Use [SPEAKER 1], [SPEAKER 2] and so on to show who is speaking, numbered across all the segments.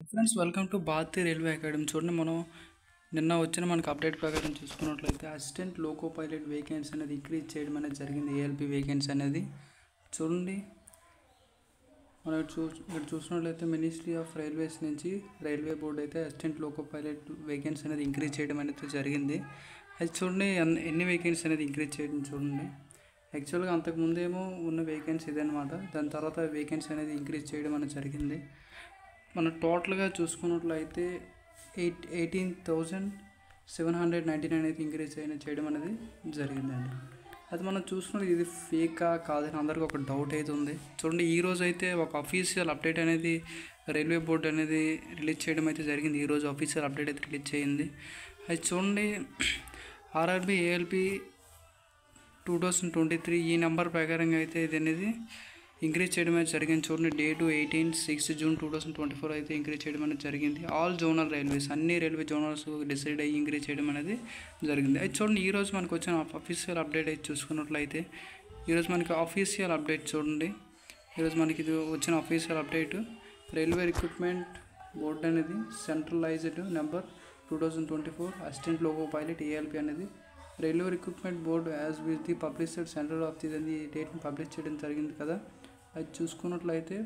[SPEAKER 1] Friends welcome to Bharatiya railway academy. చూడండి, మనం నిన్న వచ్చిన మనకు అప్డేట్ ప్రకారం చూసుకున్నట్లయితే అసిస్టెంట్ లోకో పైలట్ వేకెన్సీ అనేది ఇంక్రీజ్ చేయడం అనేది జరిగింది. ఏఎల్పి వేకెన్సీ అనేది చూడండి. మనం ఇక్కడ చూసినట్లయితే మినిస్ట్రీ ఆఫ్ రైల్వేస్ నుంచి రైల్వే బోర్డు అయితే అసిస్టెంట్ లోకో పైలట్ వేకెన్సీ అనేది ఇంక్రీజ్ చేయడం అనేది జరిగింది. అది చూడండి, ఎన్ని వేకెన్సీ అనేది ఇంక్రీజ్ చేయడం చూడండి. యాక్చువల్గా అంతకుముందేమో ఉన్న వేకెన్సీ ఇదనమాట. దాని తర్వాత వేకెన్సీ అనేది ఇంక్రీజ్ చేయడం అనేది జరిగింది. మనం టోటల్గా చూసుకున్నట్లయితే 18,799 అయితే ఇంక్రీజ్ చేయడం అనేది జరిగిందండి. అది మనం చూసుకున్నది ఇది ఫేకా కాదని అందరికీ ఒక డౌట్ అయితే ఉంది. చూడండి, ఈరోజు అయితే ఒక అఫీషియల్ అప్డేట్ అనేది రైల్వే బోర్డు అనేది రిలీజ్ చేయడం అయితే జరిగింది. ఈరోజు అఫీషియల్ అప్డేట్ అయితే రిలీజ్ చేయింది. అది చూడండి, ఆర్ఆర్బీ ఏఎల్పి 2023 ఈ నెంబర్ ప్రకారంగా అయితే ఇది అనేది ఇంక్రీజ్ చేయడం అయితే జరిగింది. చూడండి, డేటు 6 జూన్ 2024 అయితే ఇంక్రీజ్ చేయడం అనేది జరిగింది. ఆల్ జోనల్ రైల్వేస్, అన్ని రైల్వే జోనల్స్ డిసైడ్ అయ్యి ఇంక్రీజ్ చేయడం అనేది జరిగింది. అయితే చూడండి, ఈరోజు మనకు వచ్చిన అఫీషియల్ అప్డేట్ అయితే చూసుకున్నట్లయితే ఈరోజు మనకి అఫీషియల్ అప్డేట్ చూడండి. ఈరోజు మనకి ఇది వచ్చిన official update railway recruitment board అనేది centralized number 2024 assistant loco pilot ALP అనేది railway recruitment board as with the published central of the డేట్ని పబ్లిష్ చేయడం జరిగింది కదా. అది చూసుకున్నట్లయితే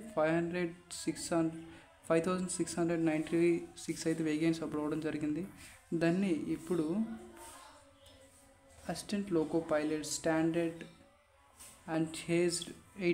[SPEAKER 1] 5,696 అయితే వేకెన్సీ అప్పుడు అవ్వడం జరిగింది. దాన్ని ఇప్పుడు assistant loco pilot standard and hazed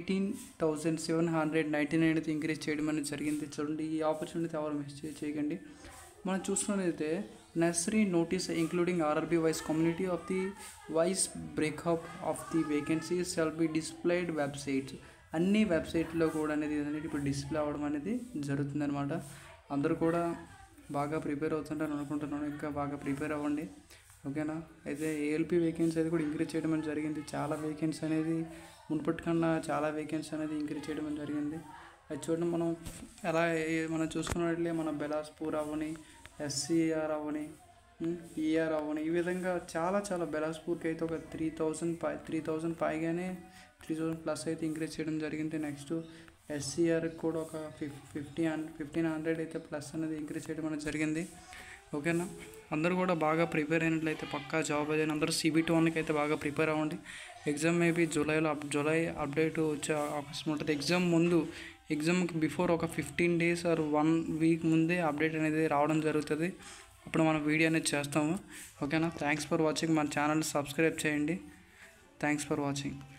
[SPEAKER 1] 18,799 అయితే ఇంక్రీజ్ చేయడం అనేది జరిగింది. చూడండి, ఈ ఆపర్చునిటీ ఎవరు మిస్ చేయకండి. మనం చూసుకున్నట్లయితే nursery notice including RRB wise community of the wise breakup of the vacancies shall be displayed websites. అన్ని వెబ్సైట్లో కూడా అనేది ఇప్పుడు డిస్ప్లే అవ్వడం అనేది జరుగుతుందన్నమాట. అందరూ కూడా బాగా ప్రిపేర్ అవుతుంటారు అనుకుంటున్నాను. ఇంకా బాగా ప్రిపేర్ అవ్వండి, ఓకేనా. అయితే ఏఎల్పి వేకెన్సీ అయితే కూడా ఇంక్రీజ్ చేయడం అనేది జరిగింది. చాలా వేకెన్సీ అనేది మునుపటి కన్నా చాలా వేకెన్సీ అనేది ఇంక్రీజ్ చేయడం అనేది జరిగింది. అది చూడండి, మనం చూసుకున్నట్లే మన బెలాస్పూర్ అవ్వని, ఎస్సీఆర్ అవ్వని, ఈఆర్ అవ్వని, ఈ విధంగా చాలా బెలాస్పూర్కి అయితే ఒక 3,000 పైగానే 3,000+ అయితే ఇంక్రీజ్ చేయడం జరిగింది. నెక్స్ట్ ఎస్సీఆర్కి కూడా ఒక 1,500 అయితే ప్లస్ అనేది ఇంక్రీజ్ చేయడం అనేది జరిగింది, ఓకేనా. అందరూ కూడా బాగా ప్రిపేర్ అయినట్లయితే పక్కా జాబ్ అయ్యాను. అందరూ CBT 1కి అయితే బాగా ప్రిపేర్ అవ్వండి. ఎగ్జామ్ మేబీ జూలై అప్డేట్ వచ్చే అవకాశం ఉంటుంది. ఎగ్జామ్కి బిఫోర్ ఒక 15 days ఆర్ 1 week ముందే అప్డేట్ అనేది రావడం జరుగుతుంది. అప్పుడు మనం వీడియో అనేది చేస్తాము, ఓకేనా. Thanks for watching. మన ఛానల్ సబ్స్క్రైబ్ చేయండి. Thanks for watching.